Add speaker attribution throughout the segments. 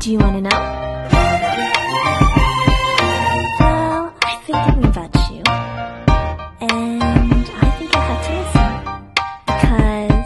Speaker 1: Do you want to know? Well, I've been thinking about you, and I think I have to listen, because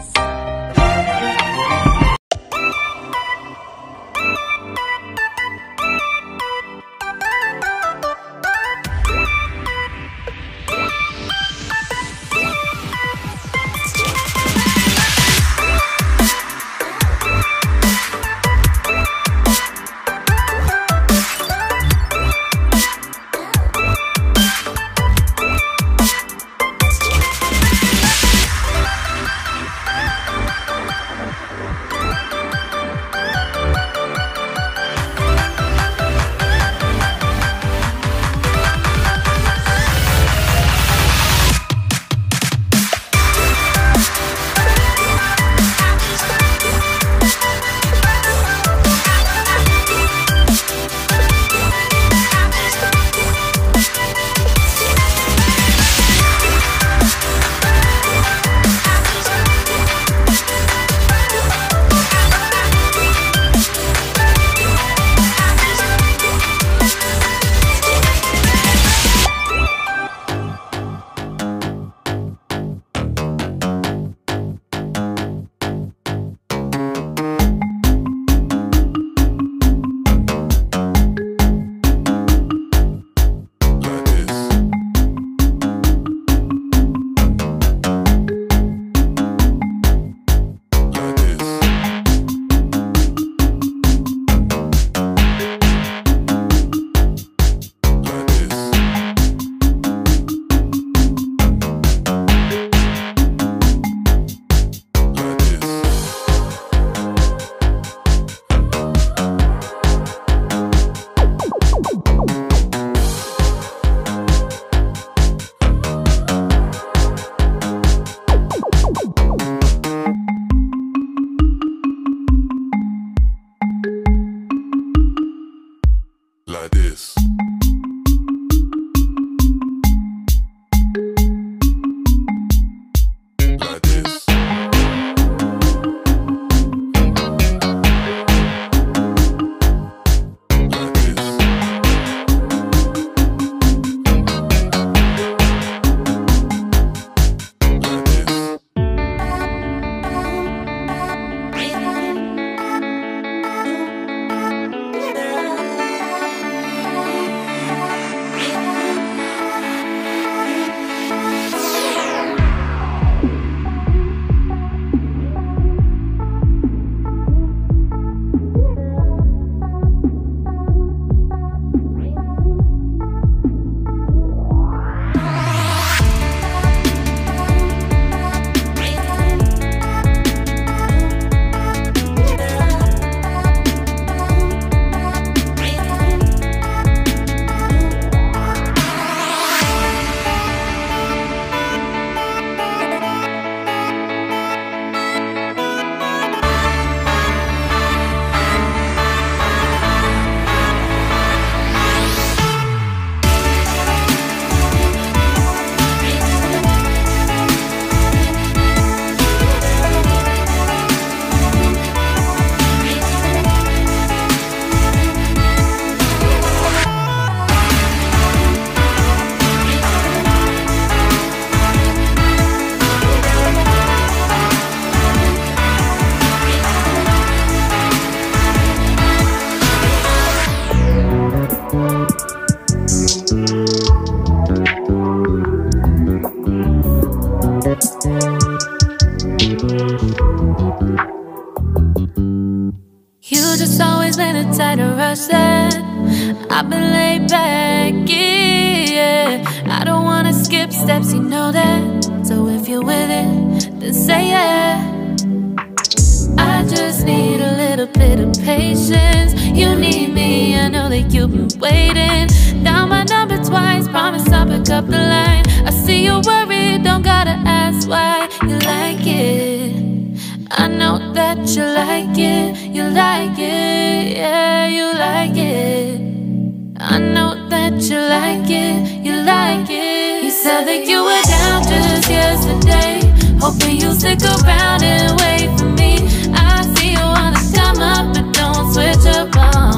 Speaker 2: like this. Like this. Like this. Like this.
Speaker 3: You just always been a tighter rush that I've been laid back, yeah. I don't wanna skip steps, you know that. So if you're with it, then say yeah. I just need a little bit of patience. You need me, I know that you've been waiting. Down my number twice, promise I'll pick up the line. I see you worried, don't gotta ask why. You like it, I know that you like it. You like it, yeah, you like it. I know that you like it, you like it. You said that you were down just yesterday, hoping you'll stick around and wait for me. I see you wanna come up, but don't switch up on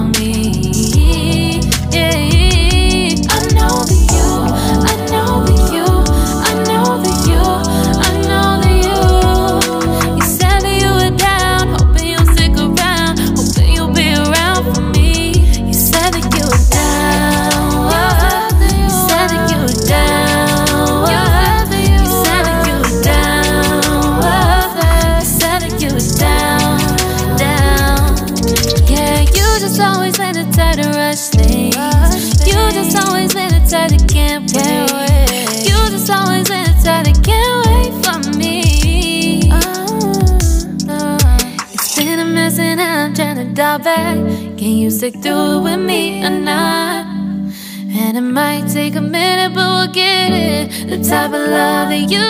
Speaker 3: always been the type to rush things. You just always been the type that can't wait. You just always been the type that can't wait for me. It's been a mess and I'm trying to dial back. Can you stick through it with me or not? And it might take a minute, but we'll get it. The type of love that you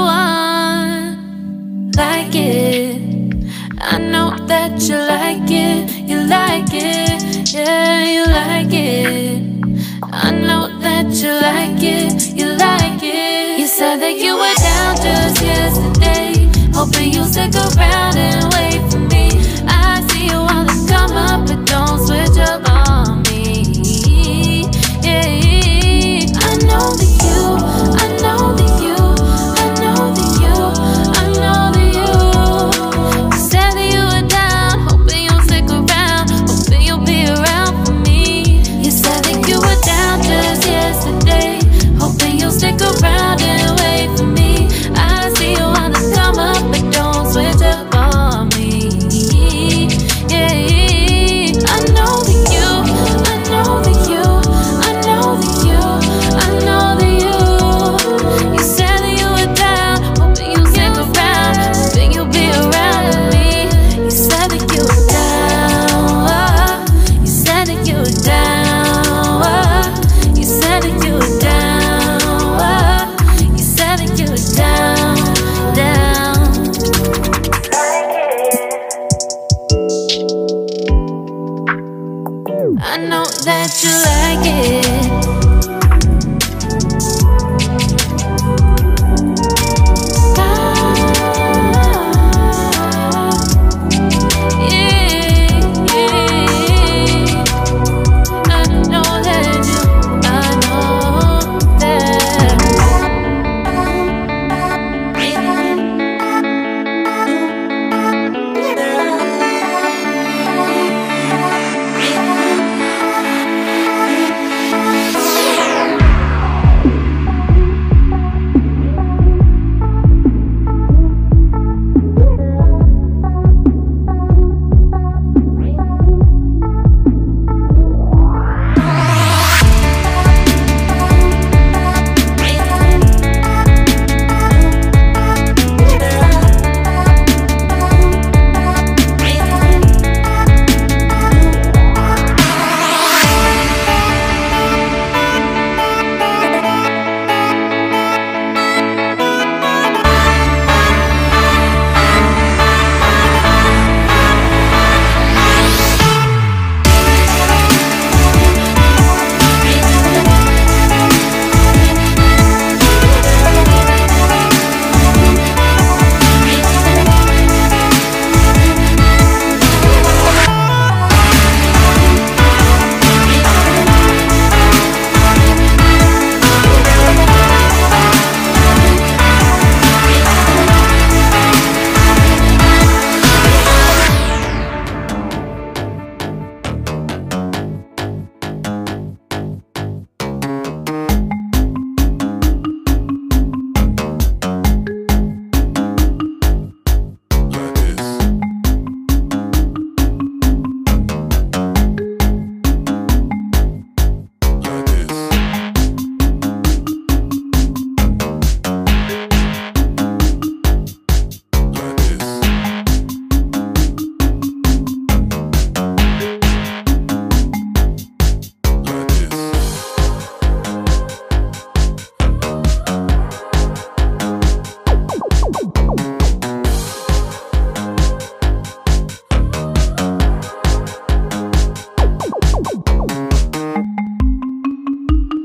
Speaker 3: want, like it. I know that you like it, you like it, yeah, you like it. I know that you like it, you like it. You said that you were down just yesterday, hoping you'll stick around and wait for me. I see you on the come up, but don't switch up on me. Yeah, I know that you, I know that you, I know that you, I know that you. You said that you were down, hoping you'll stick around, hoping you'll be around for me. You said that you were down just yesterday, hoping you'll stick around and wait for me. I see you on the come up, but don't switch up on me. Yeah, I know that you, I know that you, I know that you, I know that you. You said that you were down, hoping you'll stick around, hoping you'll be around with me. You said that you were down, you said that you were down, you said that you were down, you said that you were down, down. I know that you like it.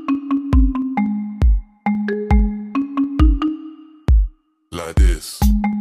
Speaker 2: Like this.